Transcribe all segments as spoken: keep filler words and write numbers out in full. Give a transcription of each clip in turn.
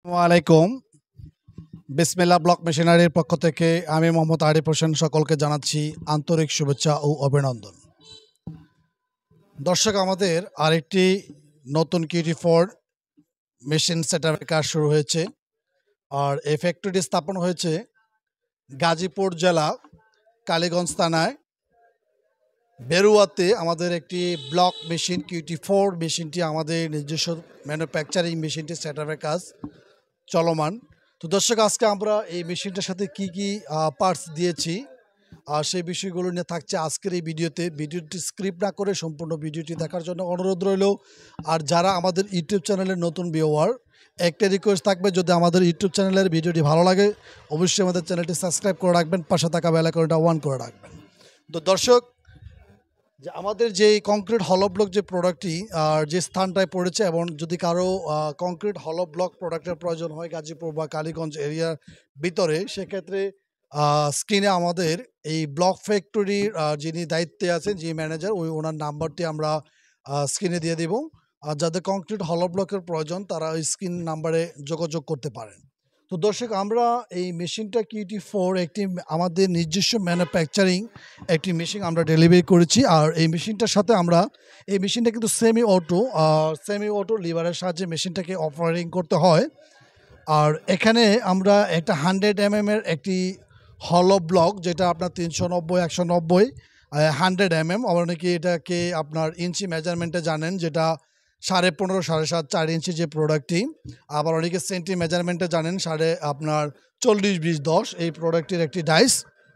আলাইকুম বিসমিল্লাহ ব্লক মেশিনারির পক্ষ থেকে আমি মোহাম্মদ আরিফ হোসেন সকলকে জানাচ্ছি আন্তরিক শুভেচ্ছা ও অভিনন্দন। দর্শক, আমাদের আরেকটি নতুন কিউটি ফোর মেশিন সেটআপের কাজ শুরু হয়েছে। আর এই ফ্যাক্টরিটি স্থাপন হয়েছে গাজীপুর জেলা কালীগঞ্জ থানায় বেরুয়াতে। আমাদের একটি ব্লক মেশিন কিউটি ফোর মেশিনটি আমাদের নিজস্ব ম্যানুফ্যাকচারিং মেশিনটি সেটআপের কাজ চলমান। তো দর্শক, আজকে আমরা এই মেশিনটার সাথে কি কি পার্টস দিয়েছি আর সেই বিষয়গুলো নিয়ে থাকছে আজকের এই ভিডিওতে। ভিডিওটি স্ক্রিপ্ট না করে সম্পূর্ণ ভিডিওটি দেখার জন্য অনুরোধ রইল। আর যারা আমাদের ইউটিউব চ্যানেলের নতুন ভিউয়ার, একটা রিকোয়েস্ট থাকবে, যদি আমাদের ইউটিউব চ্যানেলের ভিডিওটি ভালো লাগে অবশ্যই আমাদের চ্যানেলটি সাবস্ক্রাইব করে রাখবেন, পাশে থাকা বেল আইকনটা অন করে রাখবেন। তো দর্শক, যে আমাদের যে কংক্রিট হলো ব্লক যে প্রোডাক্টটি আর যে স্থানটায় পড়েছে, এবং যদি কারো কংক্রিট হলো ব্লক প্রোডাক্টের প্রয়োজন হয় গাজীপুর বা কালীগঞ্জ এরিয়ার ভিতরে, সেক্ষেত্রে স্ক্রিনে আমাদের এই ব্লক ফ্যাক্টরির যিনি দায়িত্বে আছেন, যে ম্যানেজার, ওই ওনার নাম্বারটি আমরা স্ক্রিনে দিয়ে দেব। আর যাদের কংক্রিট হলো ব্লকের প্রয়োজন তারা ওই স্ক্রিন নাম্বারে যোগাযোগ করতে পারেন। তো দর্শক, আমরা এই মেশিনটা কিউটি ফোর একটি আমাদের নিজস্ব ম্যানুফ্যাকচারিং একটি মেশিন আমরা ডেলিভারি করেছি। আর এই মেশিনটার সাথে আমরা এই মেশিনটা কিন্তু সেমি অটো সেমি অটো লিভারের সাহায্যে মেশিনটাকে অপারেটিং করতে হয়। আর এখানে আমরা একটা হান্ড্রেড এম এম এর একটি হলো ব্লক, যেটা আপনার তিনশো নব্বই একশো নব্বই হান্ড্রেড এম এম, অনেকে এটাকে আপনার ইঞ্চি মেজারমেন্টে জানেন, যেটা সাড়ে পনেরো সাড়ে সাত চার ইঞ্চি যে প্রোডাক্টটি। আবার অনেকে সেন্টি মেজারমেন্টে জানেন, সাড়ে আপনার চল্লিশ বিশ দশ এই প্রোডাক্টের একটি ডাইস।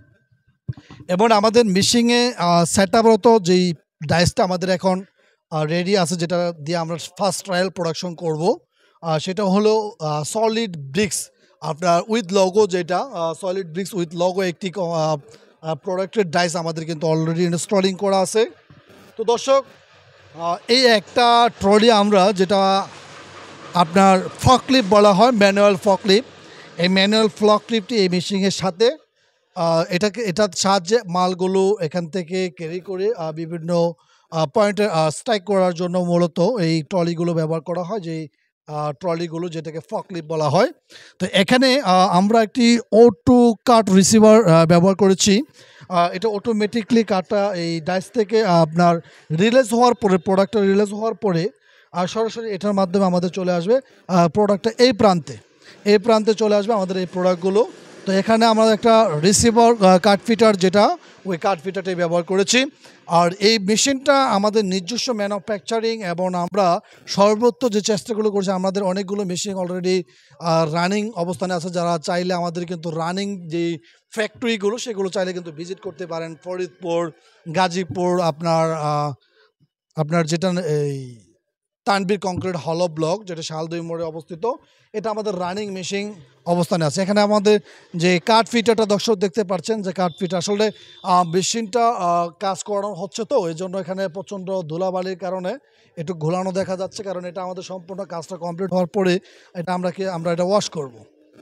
এবং আমাদের মেশিনে সেট আপরত যেই ডাইসটা আমাদের এখন রেডি আছে, যেটা দিয়ে আমরা ফার্স্ট ট্রায়াল প্রোডাকশন করব, সেটা হলো সলিড ব্রিক্স আপনার উইথ লগো, যেটা সলিড ব্রিক্স উইথ লগো একটি প্রোডাক্টের ডাইস আমাদের কিন্তু অলরেডি ইনস্টলিং করা আছে। তো দর্শক, এই একটা ট্রলি আমরা, যেটা আপনার ফকলিফট বলা হয়, ম্যানুয়াল ফকলিফট, এই ম্যানুয়াল ফকলিফটটি এই মেশিনের সাথে এটাকে এটার সাহায্যে মালগুলো এখান থেকে ক্যারি করে বিভিন্ন পয়েন্টে স্ট্রাইক করার জন্য মূলত এই ট্রলিগুলো ব্যবহার করা হয়, যে ট্রলিগুলো যেটাকে ফকলিফট বলা হয়। তো এখানে আমরা একটি অটো কাট রিসিভার ব্যবহার করেছি। এটা অটোমেটিকলি কাটা এই ডাইস থেকে আপনার রিলিজ হওয়ার পরে, প্রোডাক্টটা রিলিজ হওয়ার পরে আর সরাসরি এটার মাধ্যমে আমাদের চলে আসবে প্রোডাক্টটা এই প্রান্তে এই প্রান্তে চলে আসবে আমাদের এই প্রোডাক্টগুলো। তো এখানে আমরা একটা রিসিভার কাট ফিটার, যেটা ওই কাট ফিটারটাই ব্যবহার করেছি। আর এই মেশিনটা আমাদের নিজস্ব ম্যানুফ্যাকচারিং, এবং আমরা সর্বোচ্চ যে চেষ্টাগুলো করছি, আমাদের অনেকগুলো মেশিন অলরেডি রানিং অবস্থানে আছে। যারা চাইলে আমাদের কিন্তু রানিং যে ফ্যাক্টরিগুলো সেগুলো চাইলে কিন্তু ভিজিট করতে পারেন। ফরিদপুর, গাজীপুর, আপনার আপনার যেটা এই তানবীর কংক্রিট হলো ব্লক, যেটা শালদুই মোড়ে অবস্থিত, এটা আমাদের রানিং মেশিন অবস্থানে আছে। এখানে আমাদের যে কাঠ ফিটারটা দর্শক দেখতে পাচ্ছেন, যে কাঠ ফিটার আসলে মেশিনটা কাজ করানো হচ্ছে, তো এই জন্য এখানে প্রচণ্ড ধুলাবালির কারণে একটু ঘোলানো দেখা যাচ্ছে, কারণ এটা আমাদের সম্পূর্ণ কাজটা কমপ্লিট হওয়ার পরে এটা আমরা কি আমরা এটা ওয়াশ করব।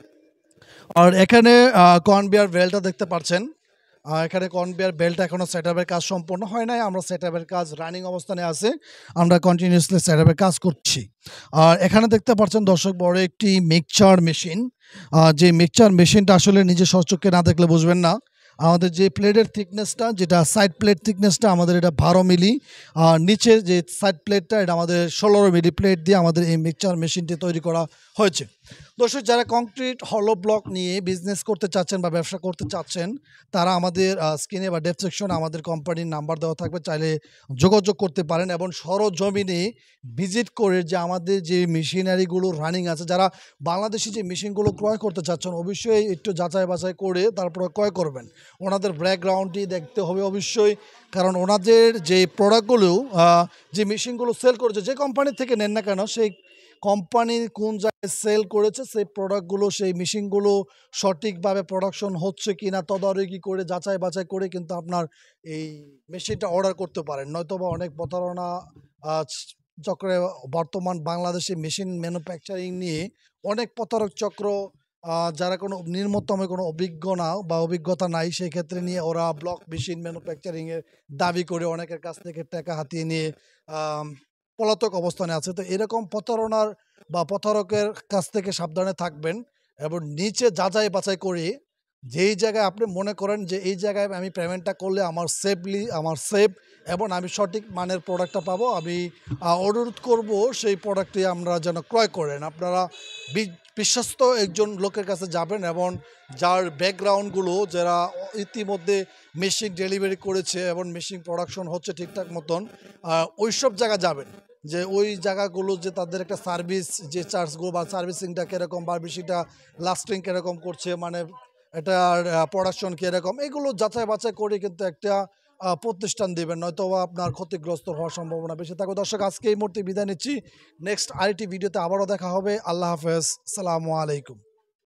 আর এখানে কনভেয়ার বেল্টটা দেখতে পাচ্ছেন, এখানে কনভেয়ার বেল্ট এখনও সেটআপের কাজ সম্পূর্ণ হয় নাই। আমরা সেটআপের কাজ রানিং অবস্থানে আছে, আমরা কন্টিনিউসলি সেটআপের কাজ করছি। আর এখানে দেখতে পাচ্ছেন দর্শক, বড় একটি মিক্সচার মেশিন, যে মিক্সচার মেশিনটা আসলে নিজে সচক্ষে না দেখলে বুঝবেন না। আমাদের যে প্লেটের থিকনেসটা, যেটা সাইড প্লেট থিকনেসটা আমাদের এটা বারো মিলি, আর নিচের যে সাইড প্লেটটা এটা আমাদের ষোলো মিলি প্লেট দিয়ে আমাদের এই মিক্সচার মেশিনটি তৈরি করা হয়েছে। দর্শক, যারা কংক্রিট হলো ব্লক নিয়ে বিজনেস করতে চাচ্ছেন বা ব্যবসা করতে চাচ্ছেন, তারা আমাদের স্ক্রিনে বা ডেসক্রিপশনে আমাদের কোম্পানির নাম্বার দেওয়া থাকবে, চাইলে যোগাযোগ করতে পারেন। এবং সরজমিনে ভিজিট করে যে আমাদের যে মেশিনারিগুলো রানিং আছে, যারা বাংলাদেশি যে মেশিনগুলো ক্রয় করতে চাচ্ছেন, অবশ্যই একটু যাচাই বাছাই করে তারপরে ক্রয় করবেন। ওনাদের ব্যাকগ্রাউন্ডটি দেখতে হবে অবশ্যই, কারণ ওনাদের যে প্রোডাক্টগুলো, যে মেশিনগুলো সেল করেছে, যে কোম্পানি থেকে নেন না কেন, সেই কোম্পানি কোন জায়গায় সেল করেছে, সেই প্রোডাক্টগুলো, সেই মেশিনগুলো সঠিকভাবে প্রোডাকশন হচ্ছে কি না তদারকি করে যাচাই বাছাই করে কিন্তু আপনার এই মেশিনটা অর্ডার করতে পারেন। নয়তোবা অনেক প্রতারণা চক্রে বর্তমান বাংলাদেশে মেশিন ম্যানুফ্যাকচারিং নিয়ে অনেক প্রতারক চক্র, যারা কোনো নিম্নতম কোনো অভিজ্ঞ না বা অভিজ্ঞতা নাই, সেই ক্ষেত্রে নিয়ে ওরা ব্লক মেশিন ম্যানুফ্যাকচারিংয়ের দাবি করে অনেকের কাছ থেকে টাকা হাতিয়ে নিয়ে পলাতক অবস্থানে আছে। তো এরকম প্রতারণার বা প্রতারকের কাছ থেকে সাবধানে থাকবেন এবং নিচে যাচাই বাছাই করে যেই জায়গায় আপনি মনে করেন যে এই জায়গায় আমি পেমেন্টটা করলে আমার সেফলি আমার সেফ এবং আমি সঠিক মানের প্রোডাক্টটা পাবো, আমি আ অনুরোধ করব সেই প্রোডাক্টটি আমরা যেন ক্রয় করেন। আপনারা বি বিশ্বস্ত একজন লোকের কাছে যাবেন এবং যার ব্যাকগ্রাউন্ডগুলো যারা অ ইতিমধ্যে মেশিন ডেলিভারি করেছে এবং মেশিন প্রোডাকশন হচ্ছে ঠিকঠাক মতন, আ ওইসব জায়গায় যাবেন। যে ওই জায়গাগুলো যে তাদের একটা সার্ভিস যে চার্জগুলো বা সার্ভিসিংটা কিরকম বা মেশিনটা লাস্টিং কিরকম করছে, মানে এটার আ প্রোডাকশন কিরকম, এগুলো যাচাই বাছাই করে কিন্তু একটা আ প্রতিষ্ঠান দিবেন, নয়তোবা আপনার ক্ষতিগ্রস্ত হওয়ার সম্ভাবনা বেশি থাকে। দর্শক, আজকে এই মুহূর্তে বিদায় নিচ্ছি। নেক্সট আরেকটি ভিডিওতে আবারও দেখা হবে। আল্লাহ হাফেজ। আসসালামু আলাইকুম।